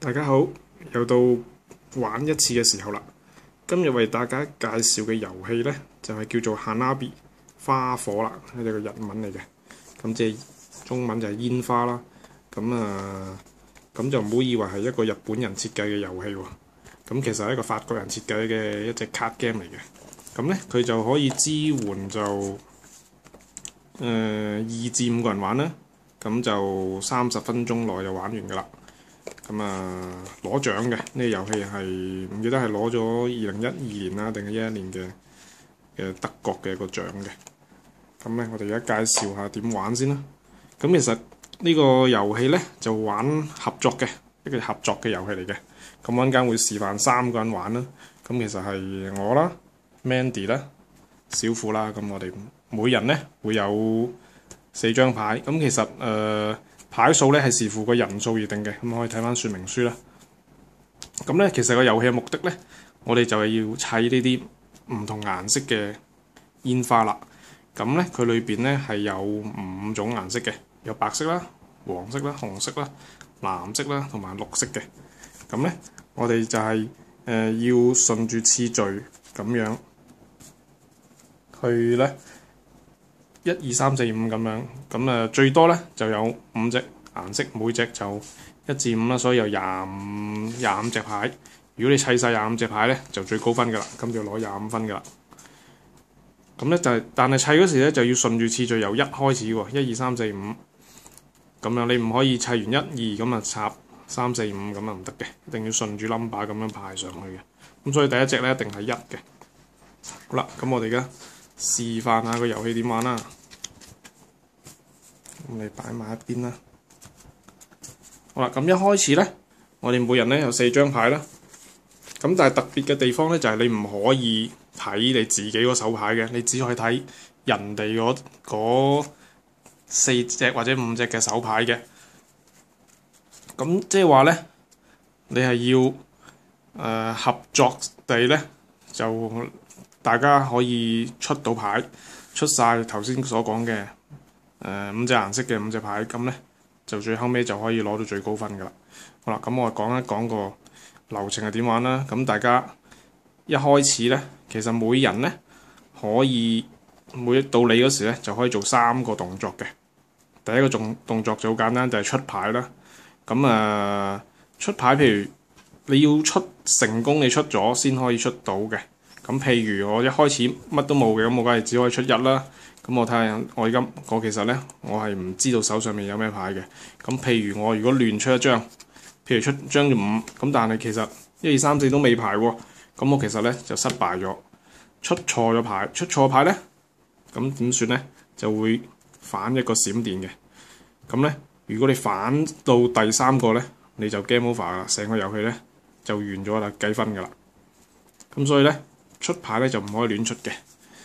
大家好，又到玩一次嘅時候啦。今日為大家介紹嘅遊戲呢，就係叫做 Hanabi 花火啦，係一個日文嚟嘅。咁即係中文就係煙花啦。咁就唔好以為係一個日本人設計嘅遊戲喎。咁其實係一個法國人設計嘅一隻卡 game 嚟嘅。咁呢，佢就可以支援就2至5個人玩啦。咁就30分鐘內就玩完㗎啦。攞獎嘅呢個遊戲係唔記得係攞咗2012年啦，定係11年嘅德國嘅一個獎嘅。咁咧，我哋而家介紹下點玩先啦。咁其實呢個遊戲咧就玩合作嘅一個合作嘅遊戲嚟嘅。咁陣間會示範3個人玩啦。咁其實係我啦、Mandy 啦、小虎啦。咁我哋每人咧會有4張牌。咁其實牌數咧係視乎個人數而定嘅，咁可以睇翻說明書啦。咁咧，其實個遊戲嘅目的咧，我哋就係要砌呢啲唔同顏色嘅煙花啦。咁咧，佢裏邊咧係有5種顏色嘅，有白色啦、黃色啦、紅色啦、藍色啦同埋綠色嘅。咁咧，我哋就係要順住次序咁樣去咧。1、2、3、4、5咁樣，咁最多咧就有5隻顏色，每隻就1至5啦，所以有25隻牌。如果你砌晒25隻牌咧，就最高分㗎啦，咁就攞25分㗎啦。咁咧就係，但係砌嗰時咧就要順住次序由1開始喎，1、2、3、4、5咁樣，你唔可以砌完1、2咁啊插3、4、5咁啊唔得嘅，一定要順住 number 咁樣排上去嘅。咁所以第一隻咧一定係1嘅。好啦，咁我哋而家示範下個遊戲點玩啦。咁你擺埋一邊啦。好啦，咁一開始咧，我哋每人咧有4張牌啦。咁但係特別嘅地方咧，就係你唔可以睇你自己嗰手牌嘅，你只可以睇人哋嗰4隻或者5隻嘅手牌嘅。咁即係話咧，你係要合作地咧就。大家可以出到牌，出晒頭先所講嘅5隻顏色嘅5隻牌，咁咧就最後尾就可以攞到最高分㗎啦。好啦，咁我講一講個流程係點玩啦。咁大家一開始咧，其實每人咧可以到你嗰時咧就可以做3個動作嘅。第一個動作就好簡單，就係出牌啦。咁出牌，譬如你要出成功，你出咗先可以出到嘅。咁譬如我一開始乜都冇嘅，咁我梗係只可以出1啦。咁我睇下我其實咧，我係唔知道手上面有咩牌嘅。咁譬如我如果亂出一張，譬如出張5，咁但係其實1、2、3、4都未牌喎。咁我其實咧就失敗咗，出錯咗牌。出錯牌咧，咁點算咧？就會反一個閃電嘅。咁咧，如果你反到第3個咧，你就 game over 啦，成個遊戲咧就完咗啦，計分㗎啦。咁所以咧。出牌咧就唔可以亂出嘅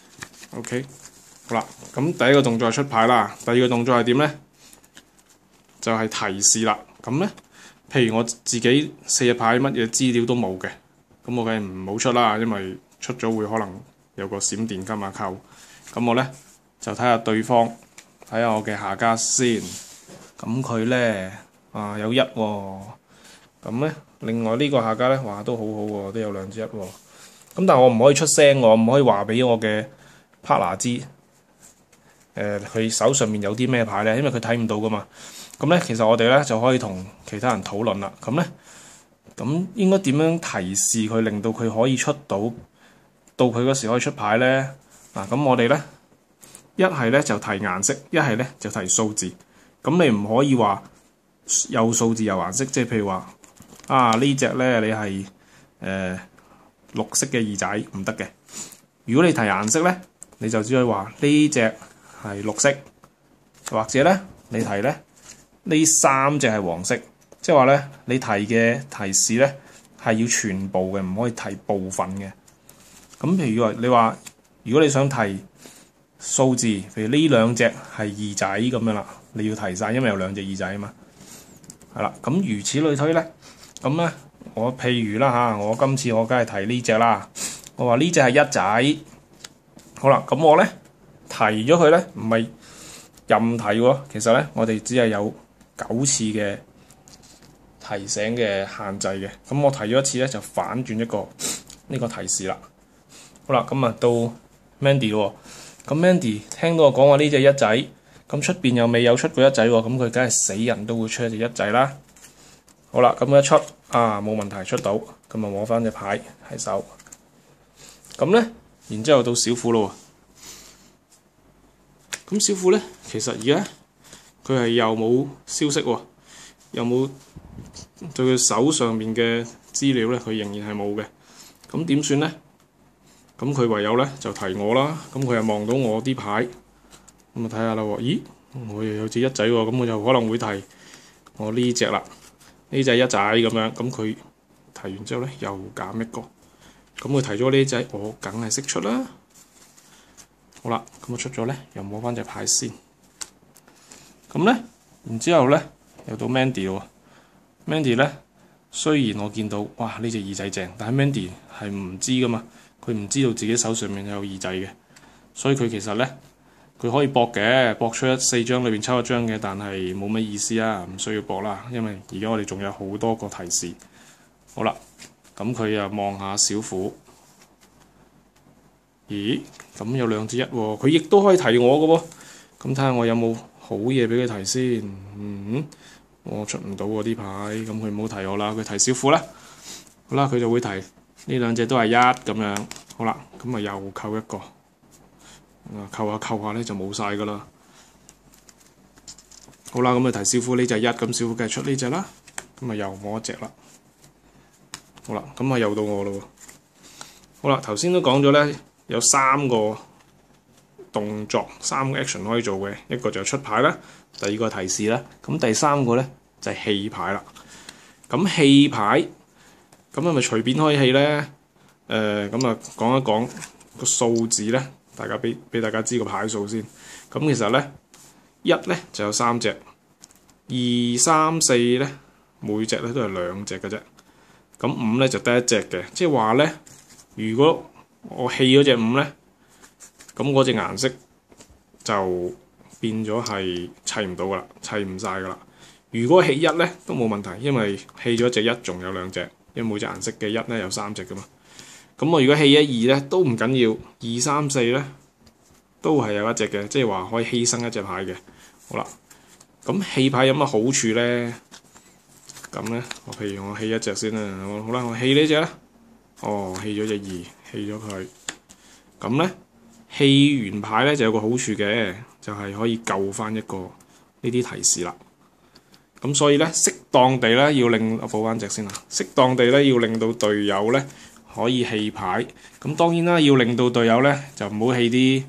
，OK， 好啦，咁第一個動作係出牌啦，第二個動作係點咧？就係提示啦。咁咧，譬如我自己4隻牌乜嘢資料都冇嘅，咁我梗係唔好出啦，因為出咗會可能有個閃電金啊扣。咁我咧就睇下對方，睇下我嘅下家先。咁佢咧有1喎，咁咧另外呢個下家咧哇都好好喎，都有2隻1喎。咁但係我唔可以出聲，我唔可以話俾我嘅 partner 知，佢手上面有啲咩牌咧，因為佢睇唔到噶嘛。咁咧，其實我哋咧就可以同其他人討論啦。咁咧，咁應該點樣提示佢，令到佢可以出到佢嗰時可以出牌咧？咁我哋咧一係咧就提顏色，一係咧就提數字。咁你唔可以話有數字有顏色，即係譬如話呢隻咧你係綠色嘅耳仔唔得嘅。如果你提顏色咧，你就只可以話呢隻係綠色，或者咧你提咧呢3隻係黃色，即係話咧你提嘅提示咧係要全部嘅，唔可以提部分嘅。咁譬如你話，如果你想提數字，譬如呢2隻係耳仔咁樣啦，你要提晒，因為有2隻耳仔啊嘛。係啦，咁如此類推咧，咁咧。我譬如啦我今次我梗係提呢隻啦。我話呢隻係1仔，好啦，咁我咧提咗佢咧，唔係任提喎。其實咧，我哋只係有9次嘅提醒嘅限制嘅。咁我提咗一次咧，就反轉一個呢個提示啦。好啦，咁啊到 Mandy 咯。咁 Mandy 聽到我講話呢隻一仔，咁出邊又未有出過一仔喎，咁佢梗係死人都會出一隻一仔啦。好啦，咁一出冇問題出到，咁啊攞翻隻牌喺手。咁咧，然之後到小虎咯。咁小虎咧，其實而家佢係又冇消息喎，又冇對佢手上面嘅資料咧，佢仍然係冇嘅。咁點算咧？咁佢唯有咧就提我啦。咁佢又望到我啲牌，咁啊睇下啦喎。咦，我又有隻一仔喎，咁我就可能會提我呢隻啦，呢隻一仔咁樣。咁佢提完之後咧，又減一個。咁佢提咗呢隻，我梗係識出啦。好啦，咁我出咗咧，又摸翻隻牌先。咁咧，然之後咧，又到 Mandy 咯。Mandy 咧，雖然我見到哇呢隻二仔正，但係 Mandy 係唔知噶嘛，佢唔知道自己手上面有二仔嘅，所以佢其實咧，佢可以搏嘅，搏出4張裏邊抽一張嘅，但係冇乜意思啊，唔需要搏啦，因為而家我哋仲有好多個提示。好啦，咁佢又望下小虎。咦，咁有2隻1喎，佢亦都可以提我嘅喎。咁睇下我有冇好嘢俾佢提先。我出唔到喎啲牌，咁佢唔好提我啦，佢提小虎啦。好啦，佢就會提呢2隻都係1咁樣。好啦，咁啊又扣一個，扣下扣下咧就冇晒噶啦。好啦，咁啊提小虎呢隻1，咁小虎梗係出呢隻啦。咁啊又摸一隻啦。好啦，咁啊又到我咯喎。好啦，頭先都講咗咧。有3個動作，3個 action 可以做嘅，一個就係出牌啦，第2個提示啦，咁第3個咧就係棄牌啦。咁棄牌，咁係咪隨便可以棄咧？咁啊講一講個數字咧，大家俾大家知個牌數先。咁其實咧1咧就有3隻，2、3、4咧每隻咧都係2隻嘅啫。咁5咧就得1隻嘅，即係話咧，如果我棄咗隻5咧，咁嗰隻顏色就變咗係砌唔到噶啦，砌唔晒噶啦。如果棄1咧都冇問題，因為棄咗隻1仲有2隻，因為每隻顏色嘅1咧有3隻噶嘛。咁我如果棄1、2咧都唔緊要，2、3、4咧都係有1隻嘅，即係話可以犧牲1隻牌嘅。好啦，咁棄牌有乜好處咧？咁咧，譬如我棄1隻先啦。好啦，我棄呢隻啦。棄咗隻2，棄咗佢。咁咧，棄完牌咧就有個好處嘅，就係可以救翻一個呢啲提示啦。咁所以咧，適當地咧要令我補翻隻先啦。適當地咧要令到隊友咧可以棄牌。咁當然啦，要令到隊友咧就唔好棄啲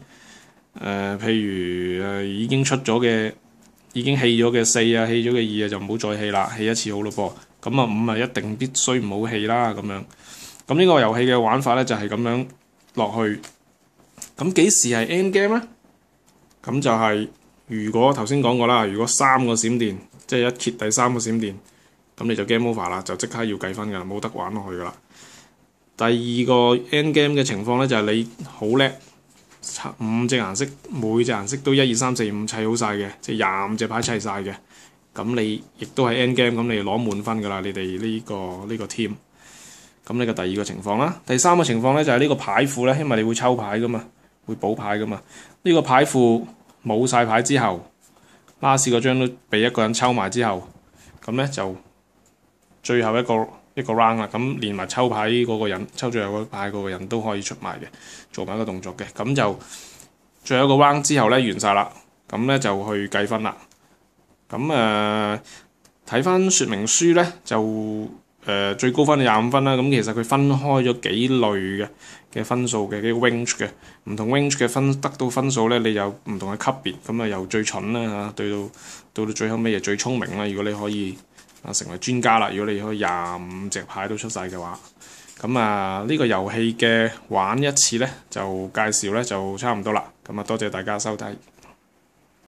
譬如已經出咗嘅、已經棄咗嘅4啊、棄咗嘅2啊，就唔好再棄啦，棄一次好咯噃。咁啊5啊一定必須唔好棄啦，咁樣。咁呢個遊戲嘅玩法咧就係咁樣落去。咁幾時係 end game 咧？咁就係如果頭先講過啦，如果3個閃電，即係一揭第3個閃電，咁你就 game over 啦，就即刻要計分㗎啦，冇得玩落去㗎啦。第2個 end game 嘅情況咧就係你好叻，5隻顏色，每隻顏色都1、2、3、4、5砌好晒嘅，即係25隻牌砌晒嘅。咁你亦都係 end game，咁你攞滿分㗎啦，你哋呢個 team。咁呢個第2個情況啦，第3個情況咧就係呢個牌庫咧，因為你會抽牌噶嘛，會補牌噶嘛。呢個牌庫冇晒牌之後，last 嗰張都俾一個人抽埋之後，咁咧就最後一個 round 啦。咁連埋抽牌嗰個人，抽最後嗰牌嗰個人都可以出埋嘅，做埋一個動作嘅。咁就最後一個 round 之後咧完晒啦，咁咧就去計分啦。咁睇翻説明書咧就。最高分係25分啦，咁其實佢分開咗幾類嘅分數嘅，幾個 range 嘅，唔同 range 嘅得到分數咧，你有唔同嘅級別，咁啊由最蠢啦嚇，到最後尾就最聰明啦。如果你可以成為專家啦，如果你可以25隻牌都出晒嘅話，咁呢個遊戲嘅玩一次咧就介紹咧就差唔多啦，咁多謝大家收睇。